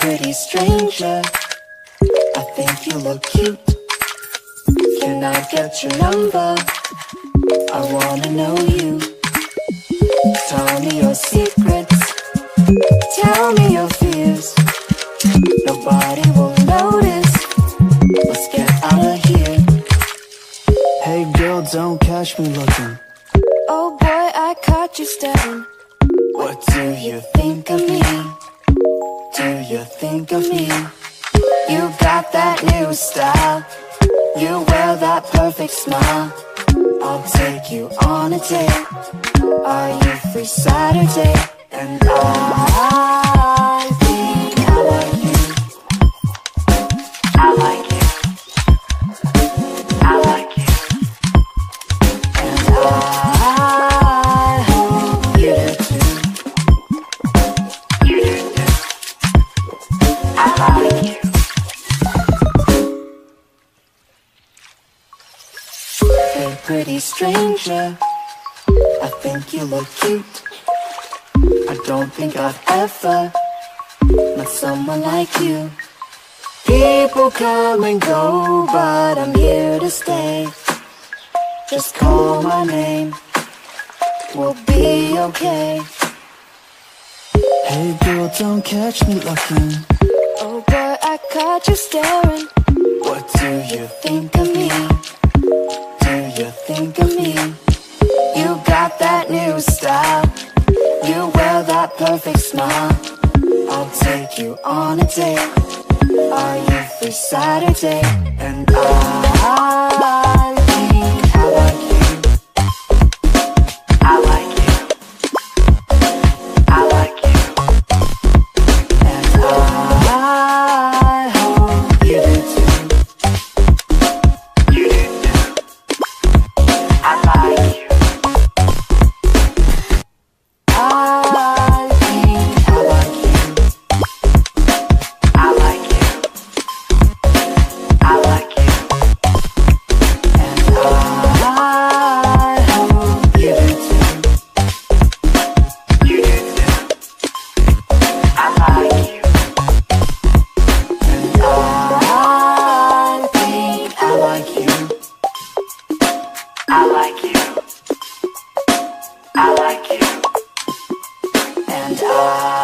pretty stranger, I think you look cute. Can I get your number? I wanna know you. Tell me your secrets, tell me your fears. Nobody will notice. Let's get out of here. Hey girl, don't catch me looking. Oh boy, I caught you staring. What do you think of me? Do you think of me? You got that new style, you wear that perfect smile. I'll take you on a date. Are you free Saturday? And I think I like you. I like you. I like you. And I hope you do too. You do too. I like you. Hey pretty stranger, I think you look cute. I don't think I've ever met someone like you. People come and go, but I'm here to stay. Just call my name, we'll be okay. Hey girl, don't catch me looking. Oh boy, I caught you staring. What do you think of me? Do you think of me? You got that new style, you wear that perfect smile. I'll take you on a date. Are you free Saturday? And I think I like you. I like you. I like you. And I hope you do too. You do too. I like you. I think I like you. I like you. I like you. And I hope you do too. You do too. I like you. And I think I like you. I like you. I like you. And